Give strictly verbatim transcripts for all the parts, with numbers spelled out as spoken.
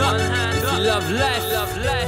up. If you love life, love life.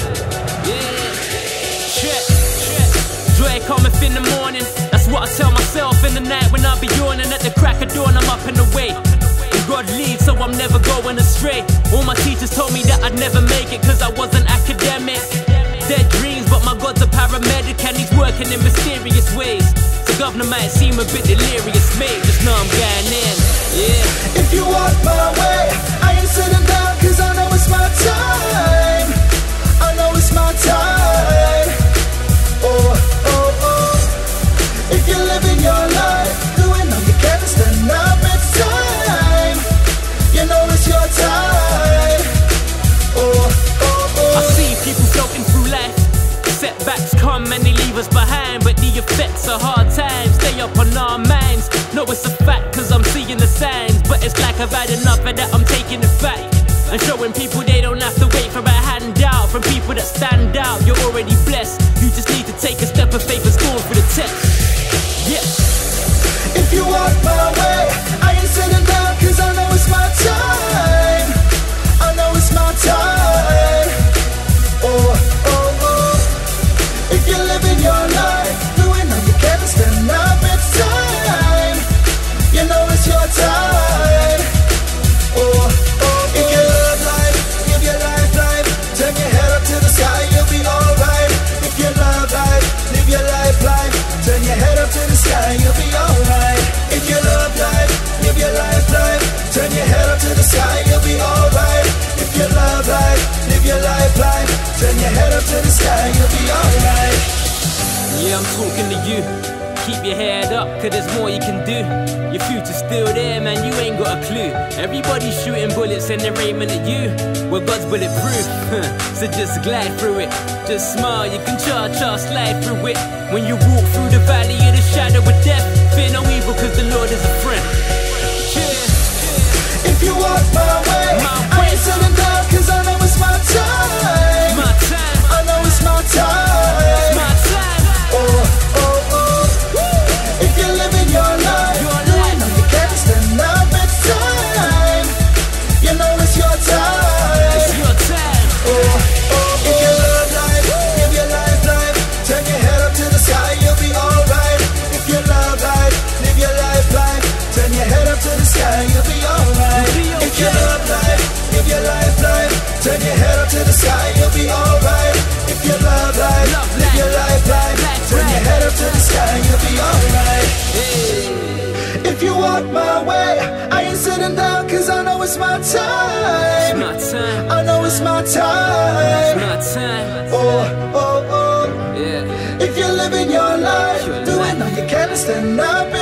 Yeah. Check, check. Joy cometh in the morning. That's what I tell myself in the night when I be yawning. At the crack of dawn, I'm up and away. And God leads, so I'm never going astray. All my teachers told me that I'd never make it, cause I wasn't academic. Dead dreams, but my God's a paramedic, and he's working in mysterious ways. The governor might seem a bit delirious, mate. Just know I'm going in, yeah. If you walk my way, I ain't sitting down, cause I know it's my time. I know it's my time. Oh, oh, oh. If you're living your life, doing all you can to stand up, it's time. You know it's your time. Oh, oh, oh. I see people floating through life. Setbacks come and they leave us behind, but the effects are hard times. Stay up on our minds. No, it's a fact, cause I'm seeing the signs. But it's like I've had enough of that, I'm taking it back. And showing people they don't have to wait for a handout from people that stand out. You're already blessed. You just need to take a step of faith and score for the test. Yes. If you walk my way, I ain't sitting down, cause I know it's my time. I know it's my time. Oh, oh, oh. If you're living your life, doing all you can to stand up, it's time. You know it's your time. Oh, oh, if you love life, give your life life. Turn your head up to the sky, you'll be alright. If you love life, live your life life. Turn your head up to the sky, you'll be alright. If you love life, live your life life. Turn your head up to the sky, you'll be alright. If you love life, live your life life. Turn your head up to the sky, you'll be alright. Yeah, I'm talking to you. Keep your head up, cause there's more you can do. Your future's still there, man, you ain't got a clue. Everybody's shooting bullets and they're aiming at you. Well, God's bulletproof, so just glide through it. Just smile, you can charge, charge, slide through it. When you walk through the valley of the shadow of death, fear no evil, cause the Lord is a friend. Yeah. If you walk my way, My I ain't sitting down, cause I know it's my time. My time, I know it's my time. my time. Oh, oh, oh. If you're living your life, Your doing life. all you can to stand up, it's time. You know it's your time. It's your time. Oh, oh, if you love life, live your life life. Turn your head up to the sky, you'll be alright. If you love life, live your life life. Turn your head up to the sky, you'll be alright. You'll be If you okay. love life, live your life life. Turn your head up to the sky, you'll be alright. If you love life, Love live life. your life life. Life Turn your right. head up to the sky, you'll be alright. Hey, If you walk my way, I ain't sitting down, cause I know it's my it's time. my time. I know it's my It's time. my time. Oh, oh, oh. Yeah. If you're living your life, Your doing life. all you can to stand up,